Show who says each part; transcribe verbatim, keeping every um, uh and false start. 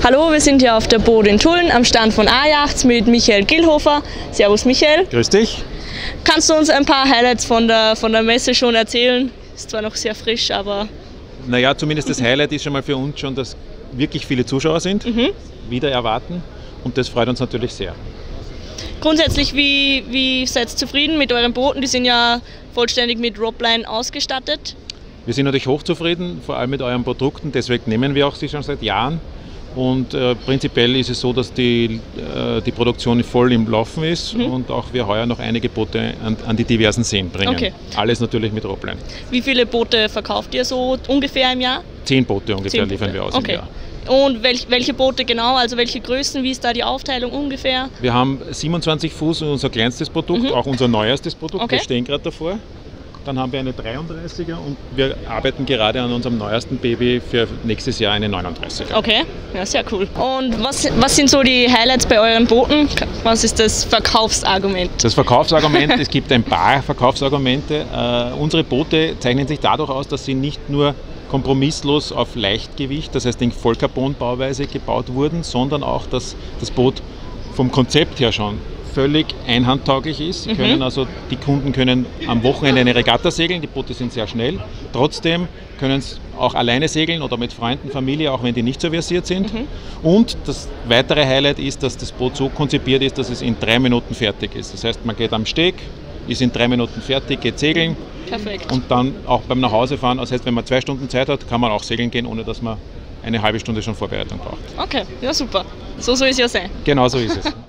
Speaker 1: Hallo, wir sind hier auf der Boot in Tulln am Stand von A-Yachts mit Michael Gillhofer. Servus Michael.
Speaker 2: Grüß dich.
Speaker 1: Kannst du uns ein paar Highlights von der, von der Messe schon erzählen? Ist zwar noch sehr frisch, aber...
Speaker 2: Naja, zumindest das Highlight ist schon mal für uns schon, dass wirklich viele Zuschauer sind, mhm. wieder erwarten, und das freut uns natürlich sehr.
Speaker 1: Grundsätzlich, wie, wie seid ihr zufrieden mit euren Booten? Die sind ja vollständig mit Robline ausgestattet.
Speaker 2: Wir sind natürlich hochzufrieden, vor allem mit euren Produkten, deswegen nehmen wir auch sie schon seit Jahren. Und äh, prinzipiell ist es so, dass die, äh, die Produktion voll im Laufen ist, mhm. und auch wir heuer noch einige Boote an, an die diversen Seen bringen. Okay. Alles natürlich mit Robline.
Speaker 1: Wie viele Boote verkauft ihr so ungefähr im Jahr?
Speaker 2: Zehn Boote ungefähr Zehn liefern Boote. wir aus okay. im Jahr.
Speaker 1: Und welch, welche Boote genau, also welche Größen, wie ist da die Aufteilung ungefähr?
Speaker 2: Wir haben siebenundzwanzig Fuß, unser kleinstes Produkt, mhm. auch unser neuestes Produkt,
Speaker 1: okay.
Speaker 2: wir stehen gerade davor. Dann haben wir eine dreiunddreißiger und wir arbeiten gerade an unserem neuesten Baby für nächstes Jahr eine neununddreißiger.
Speaker 1: Okay, ja, sehr cool. Und was, was sind so die Highlights bei euren Booten? Was ist das Verkaufsargument?
Speaker 2: Das Verkaufsargument, es gibt ein paar Verkaufsargumente. Äh, unsere Boote zeichnen sich dadurch aus, dass sie nicht nur kompromisslos auf Leichtgewicht, das heißt in Vollcarbon-Bauweise gebaut wurden, sondern auch, dass das Boot vom Konzept her schon völlig einhandtauglich ist. Sie können also, die Kunden können am Wochenende eine Regatta segeln, die Boote sind sehr schnell. Trotzdem können sie auch alleine segeln oder mit Freunden, Familie, auch wenn die nicht so versiert sind. Mhm. Und das weitere Highlight ist, dass das Boot so konzipiert ist, dass es in drei Minuten fertig ist. Das heißt, man geht am Steg, ist in drei Minuten fertig, geht segeln.
Speaker 1: Perfekt.
Speaker 2: Und dann auch beim Nachhausefahren, das heißt, wenn man zwei Stunden Zeit hat, kann man auch segeln gehen, ohne dass man eine halbe Stunde schon Vorbereitung braucht.
Speaker 1: Okay, ja super. So soll es ja sein.
Speaker 2: Genau so ist es.